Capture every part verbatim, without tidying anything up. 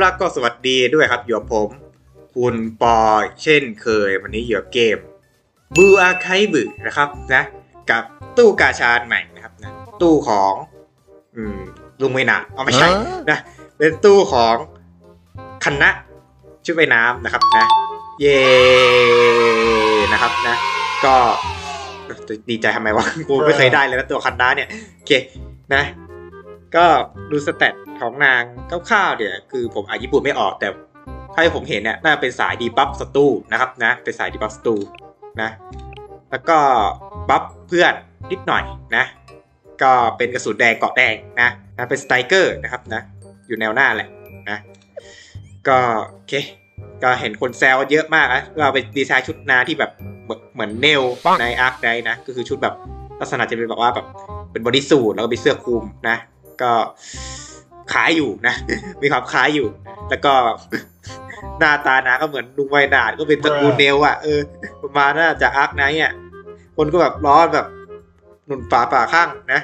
แล้วก็สวัสดีด้วยครับอยู่กับผมคุณปอเช่นเคยวันนี้อยู่กับเกมบูอาไคบึนะครับนะกับตู้กาชาใหม่นะครับนะตู้ของอืมลุงไม่นาเอาไม่ใช่นะเป็นตู้ของคณะชุดว่ายน้ำนะครับนะเย่นะครับนะก็ดีใจทำไมวะกูไม่เคยได้เลยนะตัวคณะเนี่ยโอเคนะก็ดูสเตตของนางคร่าวๆเนี่ยคือผมอ่านญี่ปุ่นไม่ออกแต่ถ้าที่ผมเห็นเนี่ยน่าเป็นสายดีบัฟศัตรูนะครับนะเป็นสายดีบัฟศัตรูนะแล้วก็บัฟเพื่อนนิดหน่อยนะก็เป็นกระสุนแดงเกาะแดงนะนะเป็นสไตรเกอร์นะครับนะอยู่แนวหน้าแหละนะก็โอเคก็เห็นคนแซวเยอะมากนะเราไปดีไซน์ชุดนาที่แบบเหมือนเนลในอาร์คไดนะก็คือชุดแบบลักษณะจะเป็นแบบว่าแบบเป็นบอดี้สูทแล้วก็มีเสื้อคลุมนะก็คล้ายอยู่นะมีความคล้ายอยู่แล้วก็หน้าตานะก็เหมือนลุงไวนาดก็เป็นตระกูลเนลอ่ะเออประมาณน่าจะอาร์คไนท์อ่ะคนก็แบบร้อนแบบหนุนฝาป่าข้างนะ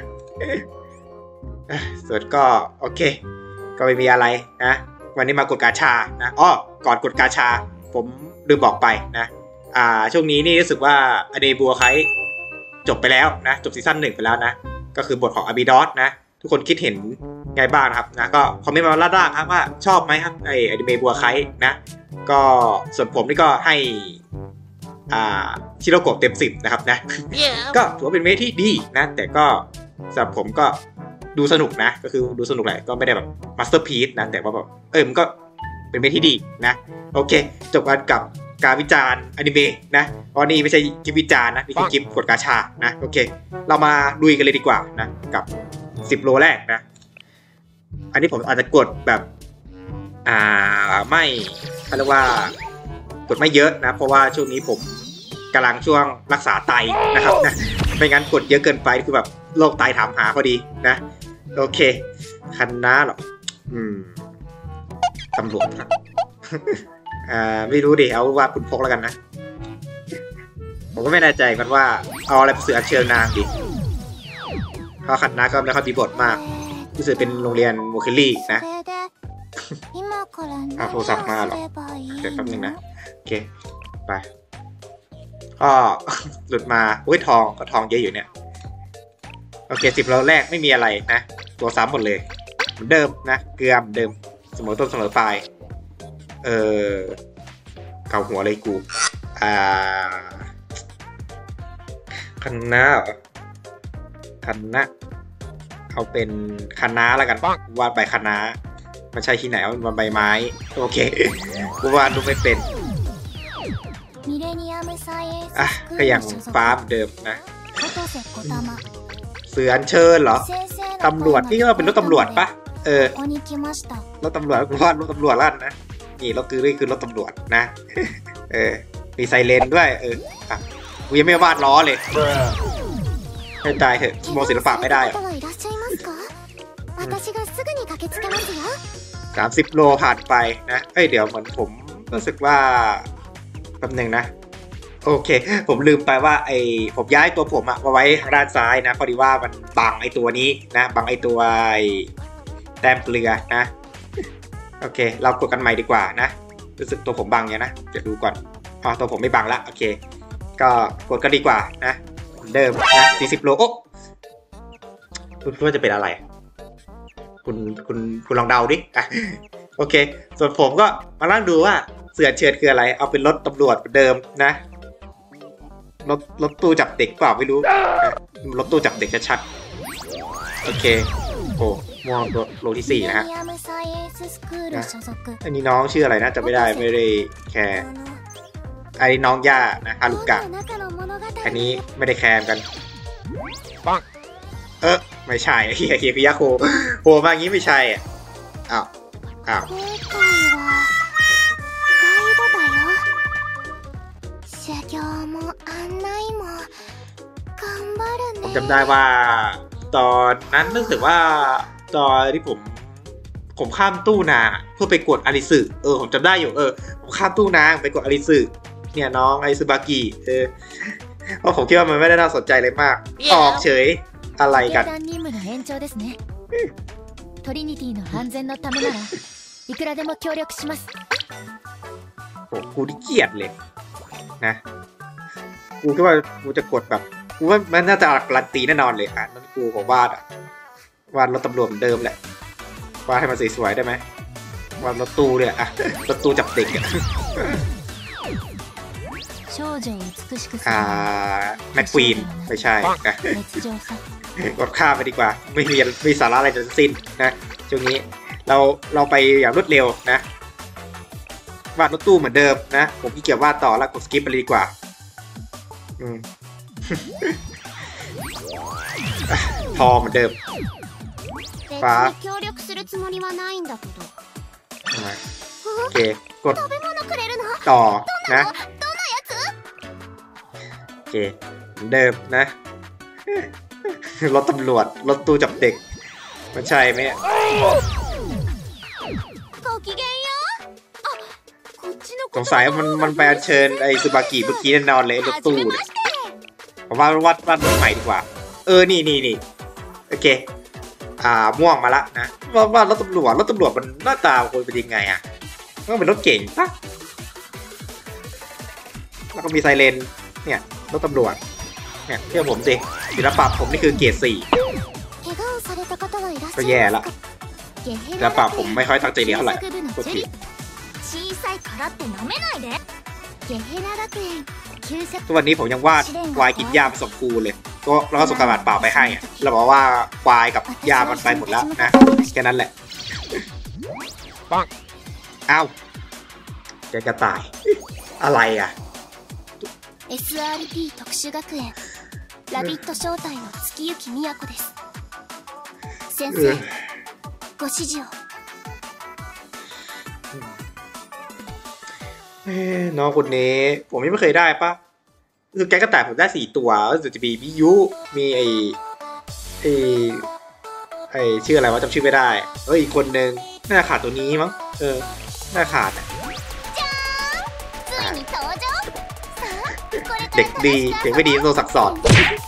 ส่วนก็โอเคก็ไม่มีอะไรนะวันนี้มากดกาชานะอ้อก่อนกดกาชาผมลืมบอกไปนะอ่าช่วงนี้นี่รู้สึกว่าอเดบัวไคจบไปแล้วนะจบซีซั่นหนึ่งไปแล้วนะก็คือบทของอาบิดอสนะทุกคนคิดเห็นไงบ้างนะครับนะก็คอมเมนต์มาล่าๆครับว่าชอบไหมครับไออนิเมะบัวไคนะก็ส่วนผมนี่ก็ให้อ่าชิโรโกะเต็มสิบนะครับนะ yeah. ก็ถือว่าเป็นเมะที่ดีนะแต่ก็สำหรับผมก็ดูสนุกนะก็คือดูสนุกแหละก็ไม่ได้แบบมาสเตอร์พีซนะแต่ว่าแบบเออมันก็เป็นเมะที่ดีนะโอเคจบกันกับการวิจารณ์อนิเมะนะเพราะนี่ไม่ใช่คลิปวิจารณ์นะนี่คือคลิปกดกาชานะโอเคเรามาลุยกันเลยดีกว่านะกับสิบโลแรกนะอันนี้ผมอาจจะกดแบบอ่าไม่เขาเรียกว่ากดไม่เยอะนะเพราะว่าช่วงนี้ผมกำลังช่วงรักษาไตนะครับนะไม่งั้นกดเยอะเกินไปคือแบบโรคไตถามหาพอดีนะโอเคคันน้าหรออืมตำรวจครับอ่าไม่รู้ดิเอาว่าคุณพกแล้วกันนะผมก็ไม่แน่ใจกันว่าเอาอะไรไปเสืออัญเชิญนางดิเพราะคันน้าก็ไม่ค่อยมีบทมากรู้สึกเป็นโรงเรียนโมเคลลี่นะเอาโทรศัพท์มาหรอเดี๋ยวแป๊บนึงนะโอเคไปก็หลุดมาอุ้ยทองก็ทองเยอะอยู่เนี่ยโอเคสิบเราแรกไม่มีอะไรนะตัวซ้ำหมดเลยเหมือนเดิมนะเกลือเหมือนเดิมเสมอต้นเสมอปลายเออเกาหัวเลยกูอ่าคันน้าเหรอคันน้าเอาเป็นคันน้าแล้วกันวาดใบคันน้ามันใช่ที่ไหนมันใบไม้โอเคกูวาดรูปไม่เป็นอ่ะก็ยังฟ้าเดิมนะเสืออัญเชิญเหรอตำรวจนี่ก็เป็นรถตำรวจปะเออรถตำรวจกูวาดรถตำรวจลั่นนะนี่รถคือนี่คือรถตำรวจนะเออมีไซเรนด้วยเอออ่ะกูยังไม่วาดล้อเลยให้ตายเถอะโมศิลปะไม่ได้สามสิบโลผ่านไปนะเอ้ยเดี๋ยวเหมือนผมรู้สึกว่าแป๊บนึงนะโอเคผมลืมไปว่าไอผมย้ายตัวผมอะมาไว้ทางด้านซ้ายนะพอดีว่ามันบังไอตัวนี้นะบังไอตัวไอแต้มเกลือนะโอเคเรากดกันใหม่ดีกว่านะรู้สึกตัวผมบังเนี่ยนะจะดูก่อนอ๋อตัวผมไม่บังละโอเคก็กดกันดีกว่านะเดิมนะสี่สิบโลโอ้คุณคิดว่าจะเป็นอะไรคุณคุณคุณลองเดาดิอ่ะโอเคส่วนผมก็มาล่างดูว่าเสือเชิดคืออะไรเอาเป็นรถตำรวจเดิมนะรถรถตู้จับเด็กเปล่าไม่รู้รถตู้จับเด็กชัดๆโอเคโอ้ม่วงตัวโลที่สี่นะฮะนะอันนี้น้องชื่ออะไรนะจำไม่ได้ไม่ได้แคร์ไอ้น้องย่านะฮารุกะอันนี้ไม่ได้แคร์กันปังเออไม่ใช่เฮียเฮียคือยาโคโหมาอย่างนี้ไม่ใช่อ่ะอ้าวอ้าวผมจำได้ว่าตอนนั้นรู้สึกว่าตอนที่ผมผมข้ามตู้นางเพื่อไปกดอาริสึเออผมจำได้อยู่เออผมข้ามตู้นางไปกดอาริสึเนี่ยน้องอาริสึบากิเออเพราะผมคิดว่ามันไม่ได้น่าสนใจเลยมากออกเฉยอะไรกันいくらでも協力します。 โอ้กูที่เกลียดเลยนะกูคิดว่ากูจะกดแบบกูว่ามันน่าจะการันตีแน่นอนเลยอ่ะนั่นกูของวาดอ่ะวาดรถตำรวจเหมือนเดิมแหละวาดให้มันสวยๆได้ไหมวาดรถตู้เนี่ยอ่ะรถตู้จับเด็กอ่ะอ่าแม็กควีนไม่ใช่นะกดข้ามไปดีกว่าไม่มีไม่สาระอะไรทั้งสิ้นนะช่วงนี้เราเราไปอย่างรวดเร็วนะวาดรถตู้เหมือนเดิมนะผมขี้เกียจวาดต่อแล้วกดสกิปไปเลยดีกว่าอืม ทอเหมือนเดิมฟ้าโอเคกดต่อนะโอเคเหมือนเดิมนะรถตำรวจรถตู้จับเด็กมันใช่ไหมสงสัยมันมันไปเชิญไอซูบากิเมื่อกี้แน่นอนเลยรถตู้เนี่ยผมว่าวาดวาดรถใหม่ดีกว่าเออนี่นี่นี่โอเคอ่าม่วงมาละนะว่าวาดรถตำรวจรถตำรวจมันหน้าตาควรเป็นยังไงอ่ะก็เป็นรถเก่งปะแล้วก็มีไซเรนเนี่ยรถตำรวจเนี่ยเชื่อผมสิศิลปะผมนี่คือเกรดสี่ก็แย่ละศิลปะผมไม่ค่อยตั้งใจเรียนเท่าไหร่กดผิดทุกวันนี้ผมยังวาดควายกินหญ้าผสมกูเลยก็แล้วก็ส่งกระดาษเปล่าไปให้อะเราบอกว่าควายกับหญ้ามันไปหมดแล้วนะแค่นั้นแหละปังอ้าวแกกระต่ายอะไรอ่ะ เอส อาร์ พี 特殊学園ラビット招待の月行美也子です先生ご指示をเอ้น้องคนนี้ผมยังไม่เคยได้ปะคือแกกระต่ายผมได้สี่ตัวรู้สึกจะมีมิยุมีไอไอไอชื่ออะไรวะจำชื่อไม่ได้เฮ้ยอีกคนนึงน่าขาดตัวนี้มั้งเออน่าขาดเด็กดีเด็กไม่ดีโดนสักสอน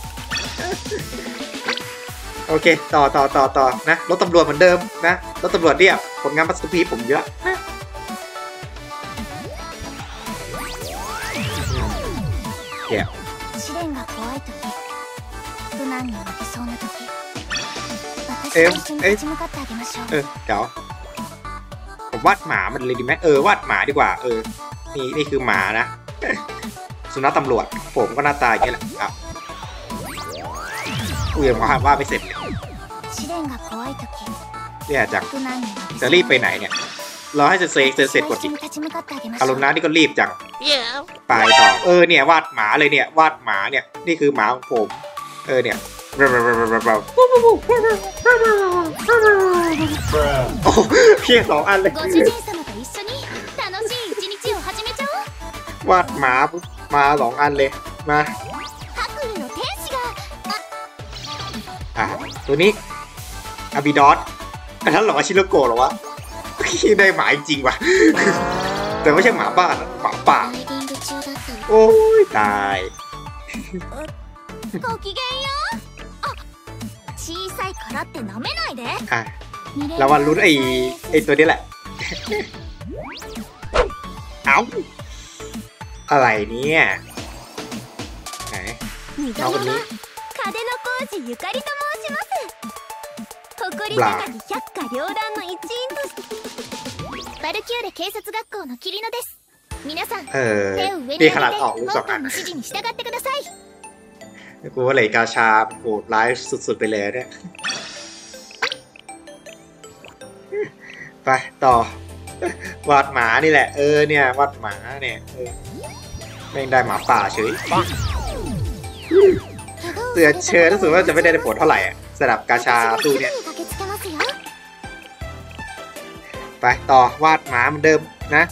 โอเคต่อต่อต่อต่อนะรถตำรวจเหมือนเดิมนะรถตำรวจเนี่ยผลงานมาสเตอร์พีซผมเยอะนะเดี๋ยวเอ๊ะเอ๊ะเออเดี๋ยวผมวาดหมามันเลยดีไหมเออวาดหมาดีกว่าเออนี่นี่คือหมานะสุนัขตำรวจผมก็หน้าตาอย่างนี้แหละครับกูยังวาดว่าไม่เสร็จเลยเนี่ยจังจะรีบไปไหนเนี่ยรอให้จะเซฟเสร็จก่อนดิคารุณานี่ก็รีบจังไปต่อเออเนี่ยวาดหมาเลยเนี่ยวาดหมาเนี่ยนี่คือหมาของผมเออเนี่ยโอ้เพียงสองอันเลยวาดหมามาสองอันเลยมาอ่ะตัวนี้อาบิดอสอันนั้นหรอชิโรโกะหรอวะได้หมาจริงว่ะแต่ไม่ใช่หมาบ้านหมาป่าโอ้ยตายอ่ะเราวันลุ้นไอ้ไอ้ตัวนี้แหละเอ้าอะไรเนี่ยไหนเอาคนนี้บลาเออนี่ขนาดออกลูกสองอันกูว่าเลยกาชาโหดร้ายสุดๆไปเลยเนี่ยไปต่อวาดหมานี่แหละเออเนี่ยวาดหมาเนี่ยเออไม่ได้หมาป่าเฉยเสือเชิญรู้สึกว่าจะไม่ได้ผลเท่าไหร่อ่ะสำหรับกาชาตู้เนี่ยไปต่อวาดหมาเหมือนเดิมนะ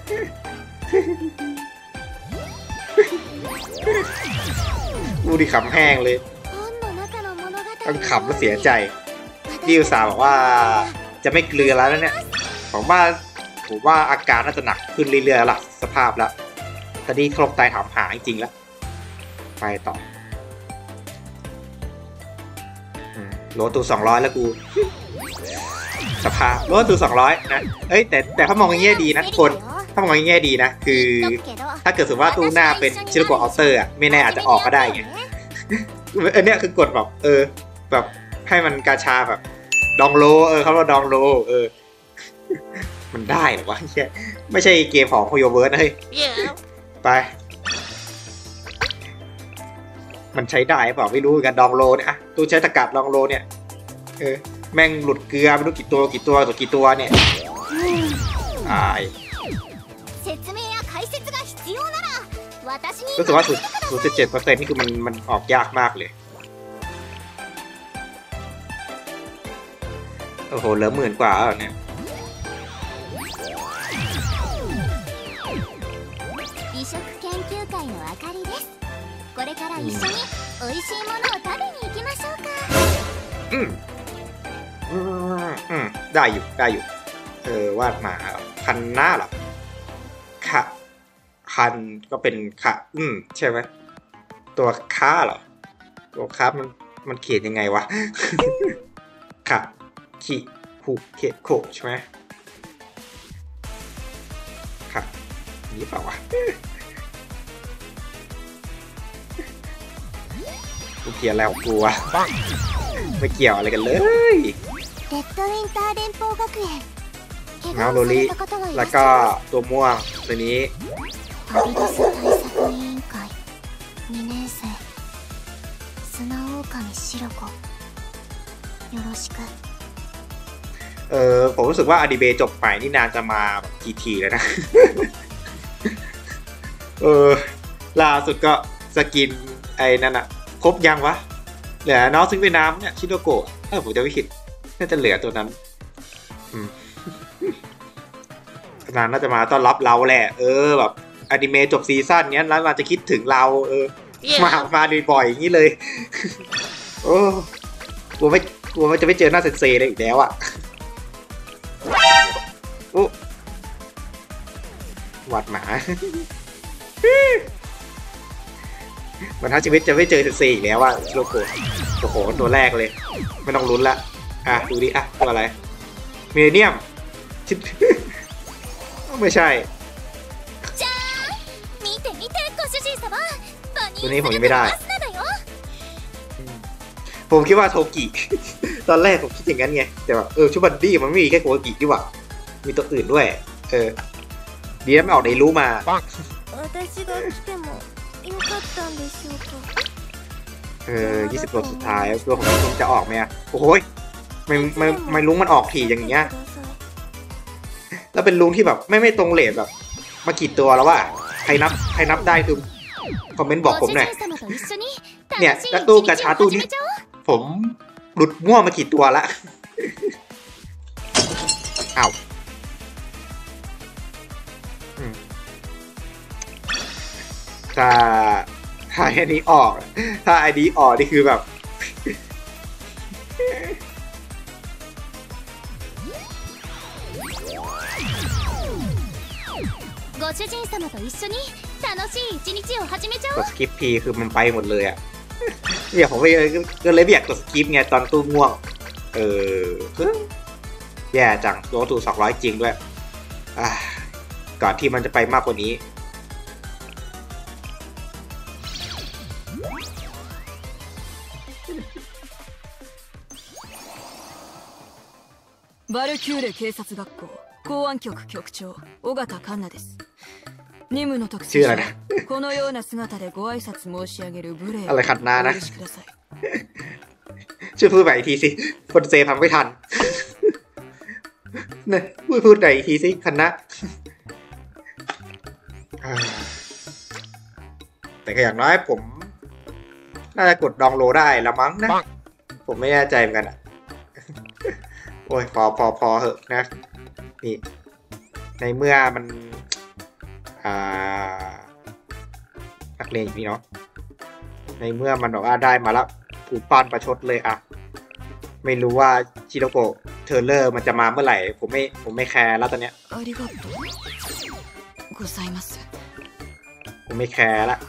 กูดิขำแห้งเลยต้องขำแล้วเสียใจดิวสาวบอกว่าจะไม่เกลือแล้วเนี่ยผมว่าผมว่าอาการน่าจะหนักขึ้นเรื่อยๆล่ะสภาพแล้วตอนนี้ครบตายถามหาจริงๆแล้วไปต่อโหลดตัวสองร้อยแล้วกูสภาพรถตูสองร้อยนะเอ้ยแต่แต่ถ้ามองอย่างเงี้ยดีนะคนถ้ามองอย่างเงี้ยดีนะคือถ้าเกิดสมมติว่าตู้หน้าเป็นชิโรโกะอัลเตอร์อ่ะไม่แน่อาจจะออกก็ได้ไงเออเนี่ยคือกดแบบเออแบบให้มันกาชาแบบดองโลเออเขาเรียกดองโลเออมันได้หรอวะไม่ใช่เกมของโฮโยเวิร์สนะเฮ้ยไปมันใช้ได้เปล่าไม่รู้กันดองโลเนี่ยอะตู้ใช้ตะกัดดองโลเนี่ยเออแม่งหลุดเกลือไม่รู้กี่ตัวกี่ตัวตัวกี่ตัวเนี่ยตายรู้สึกว่าศูนย์จุดเจ็ดเปอร์เซ็นต์นี่คือมันมันออกยากมากเลยโอ้โหเหลือหมื่นกว่าแล้วเนี่ยอืมอืมอืมได้อยู่ได้อยู่เออวาดหมาคันหน้าหรอค่ะคันก็เป็นค่ะอืมใช่ไหมตัวค้าเหรอตัวค้ามันมันเขียนยังไงวะค่ะคิคุเคโคใช่ไหมค่ะนี่เปล่าวะกูเขียนแล้วกลัวไม่เกี่ยวอะไรกันเลยน้องโรลี่แล้วก็ตัวม่วงตัวนี้เออผมรู้สึกว่าอดิเบจบไปนี่นานจะมาแบบกี่ทีแล้วนะ เออล่าสุดก็สกินไอ้นั่นอะครบยังวะเหลือน้องซิงเวียดนามเนี่ยชิโดโกะเออผมจะไม่ผิดน่าจะเหลือตัวนั้นอืมนานน่าจะมาต้อนรับเราแหละเออแบบอนิเมะจบซีซั่นเนี้ยแล้วมาจะคิดถึงเราเออ yeah. มามาบ่อยๆอย่างนี้เลยโอ้กลัวไม่กลัวว่าจะไม่เจอหน้าเซนเซเลยอีกแล้วอ่ะโอ้วัดหมามันถ้าชีวิตจะไม่เจอเซนเซอีกแล้วอ่ะโลโก้โอ้โหตัวแรกเลยไม่ต้องลุ้นละอ่ะดูดิอ่ะตัวอะไรเมเนียมไม่ใช่ตัวนี้ผมยังไม่ได้ผมคิดว่าโทกิตอนแรกผมคิดอย่างนั้นไงแต่แบบเออชุดบันดี้มันไม่มีแค่โทกิดีกว่ามีตัวอื่นด้วยเออดีแล้วไม่ออกในรู้มาเออยี่สิบตัวสุดท้ายตัวของลุงจะออกไหมอ่ะโอ้โหไม่ไม่ไม่ลุงมันออกถี่อย่างเงี้ยแล้วเป็นลุงที่แบบไม่ไม่ตรงเลทแบบมากี่ตัวแล้วว่าใครนับใครนับได้คือคอมเมนต์บอกผมหน่อยเนี่ยแล้วตู้กระชาตู้นี้ผมหลุดมั่วมากี่ตัวละอ้าวถ้าถ้าอันนี้ออกถ้าอันนี้ออกนี่คือแบบกดสกิปพีคือมันไปหมดเลยอ่ะเนี่ยผมก็เลยไม่อยากกดสกิปไงตอนตู้ง่วงเออแย่จังตัวตู้สองร้อยจริงด้วยอ่าก่อนที่มันจะไปมากกว่านี้バルキューレ警察学校公安局局長尾形環奈です任務の特性はこのような姿でご挨拶申し上げる無礼をお許しくださいช่วยพูดใหม่อีกทีสิคนเซฟังไม่ทันเนี่ยพูดพูดใหม่อีกทีสิคันนะแต่ก็อย่างน้อยผมน่าจะกดดองโลได้ละมั้งนะผมไม่แน่ใจเหมือนกันอ่ะโอ้ยพอพอพอเหอะนะนี่ในเมื่อมันอ่านักเรียนอย่างนี้เนาะในเมื่อมันบอกว่าได้มาแล้วผูกป้านประชดเลยอ่ะไม่รู้ว่าชิโรโกะเทอร์เลอร์มันจะมาเมื่อไหร่ผมไม่ผมไม่แคร์แล้วตอนเนี้ยผมไม่แคร์ละ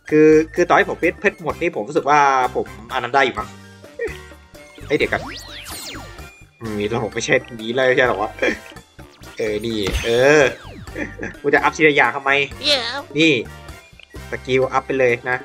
คือคือต่อให้ผมเพชรเพชรหมดนี่ผมรู้สึกว่าผมอันนั้นได้อยู่มั้งไอเด็กกันมีแล้วผมไม่ใช่นี้เลยใช่หรอวะเออนี่เออกูจะอัพทีละอย่างทำไม yeah. นี่สกิลอัพไปเลยนะ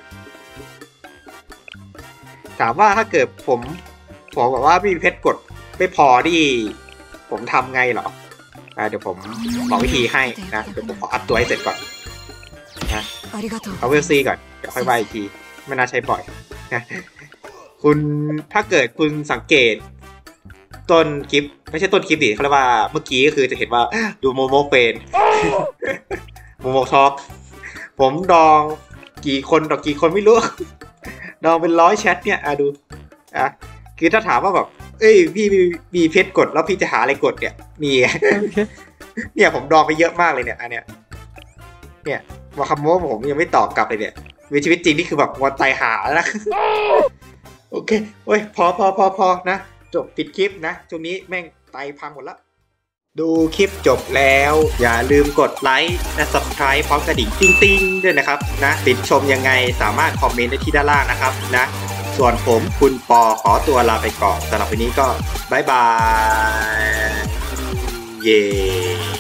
ถามว่าถ้าเกิดผมผมบอกว่ามีเพชรกดไม่พอที่ผมทำไงเหรอเดี๋ยวผมบอกวิธีให้นะเดี๋ยวผมขออัพตัวให้เสร็จก่อนนะเอาเวลซีก่อนเดี๋ยวค่อยว่าอีกทีไม่น่าใช้บ่อยนะคุณถ้าเกิดคุณสังเกตต้นคลิปไม่ใช่ต้นคลิปดิเขาเรียกว่าเมื่อกี้ก็คือจะเห็นว่าดูโมโมเป็นโมโมทอกผมดองกี่คนดอกกี่คนไม่รู้ดองเป็นร้อยแชทเนี่ยอ่ะดูอ่ะคือถ้าถามว่าแบบเอ้ยพี่มีมีเพชรกดแล้วพี่จะหาอะไรกดเนี่ยมีเนี่ยผมดองไปเยอะมากเลยเนี่ยอันเนี้ยเนี่ยมาคำว่าผมยังไม่ตอบกลับเลยเนี่ยในชีวิตจริงนี่คือแบบวันตายหาแล้วนะโอเคโอ้ยพอพอพอพอนะจบปิดคลิปนะช่วงนี้แม่งไตพังหมดแล้วดูคลิปจบแล้วอย่าลืมกดไลค์และ ซับสไครบ์ พร้อมกระดิ่งติ้งๆด้วยนะครับนะติดชมยังไงสามารถคอมเมนต์ได้ที่ด้านล่างนะครับนะส่วนผมคุณปอขอตัวลาไปก่อนสำหรับวันนี้ก็บ๊ายบายเย้